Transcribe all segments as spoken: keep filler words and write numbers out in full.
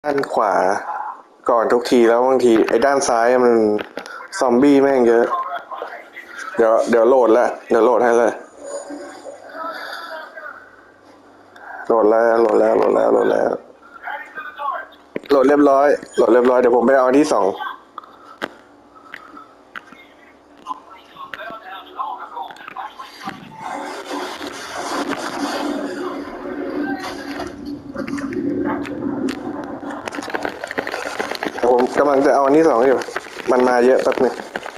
ด้านขวาก่อนทุกทีแล้วบางทีไอ้ด้านซ้ายมันซอมบี้แม่งเยอะเดี๋ยวเดี๋ยวโหลดละเดี๋ยวโหลดให้เลยโหลดแล้วโหลดแล้วโหลดแล้วโหลดแล้วโหลดเรียบร้อยโหลดเรียบร้อยเดี๋ยวผมไปเอาอันที่สองผมกำลังจะเอาอันที่สองอยู่มันมาเยอะแป๊บนึง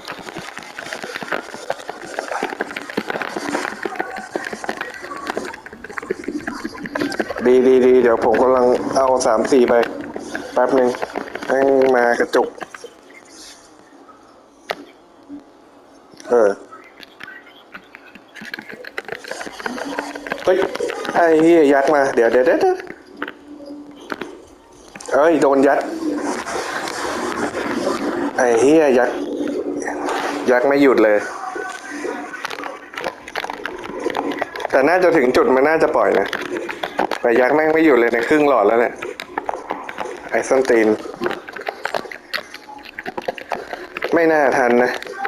ดีดีดีเดี๋ยวผมกำลังเอาสามสี่ไปแป๊บนึงให้มากระจุกเออเฮ้ยไอ้เฮียยัดมาเดี๋ยวเดี๋ยวเดี๋ยวเอ้ยโดนยัดไอ้เฮียยักยักไม่หยุดเลยแต่น่าจะถึงจุดมันน่าจะปล่อยนะแต่ยักแม่งไม่หยุดเลยในครึ่งหลอดแล้วเนี่ยไอ้ส้นตีนไม่น่าทันนะ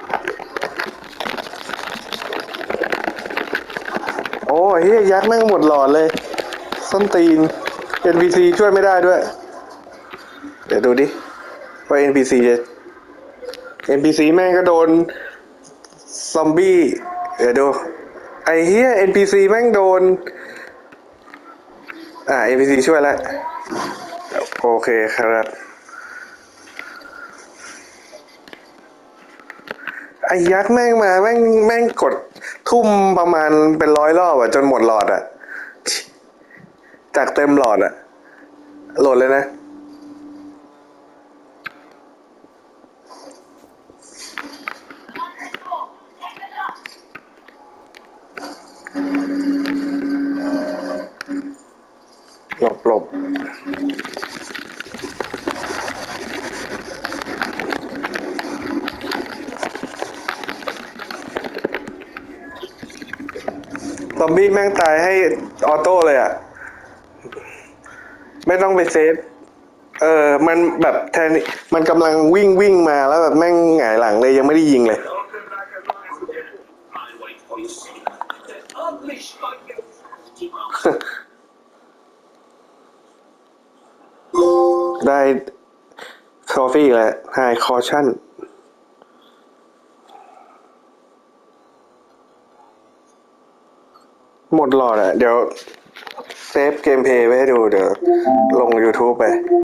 โอ้เฮียยักแม่งหมดหลอดเลยส้นตีน เอ็น พี ซี ช่วยไม่ได้ด้วยเดี๋ยวดูดิว่า เอ็น พี ซี จะ เอ็น พี ซี แม่งก็โดนซอมบี้เดี๋ยวดูไอ้เฮีย เอ็น พี ซี แม่งโดนอ่า เอ็น พี ซี ช่วยแล้วโอเคครับไอ้ยักษ์แม่งมาแม่งแม่งกดทุ่มประมาณเป็นร้อยรอบอะจนหมดหลอดอะจากเต็มหลอดอะโหลดเลยนะหลบหลบซอมบี้แม่งตายให้ออโต้เลยอะไม่ต้องไปเซฟเออมันแบบแทนมันกำลังวิ่งวิ่งมาแล้วแบบแม่งหงายหลังเลยยังไม่ได้ยิงเลยได้คอฟฟี่แล้วไฮคอชั่นหมดหลอดอ่ะเดี๋ยวเซฟเกมเพลย์ไว้ให้ดูเดี๋ยวลง YouTube ไป